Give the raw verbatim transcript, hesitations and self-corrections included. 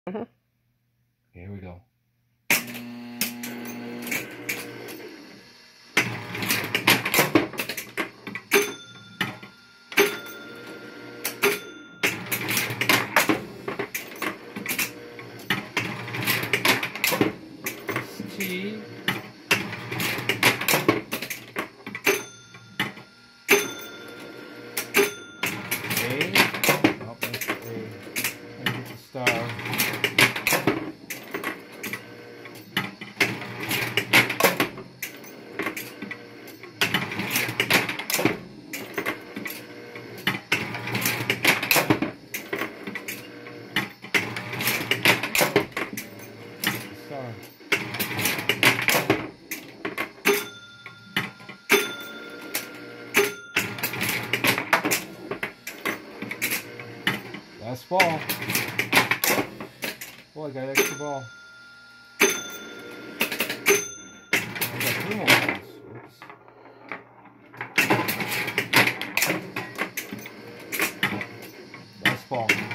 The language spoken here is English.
Mm-hmm. Here we go. T. A. Oh, that's the A. And get the star. Star. Last ball. Oh, I got an extra ball. I got three more balls. Oops. Last ball.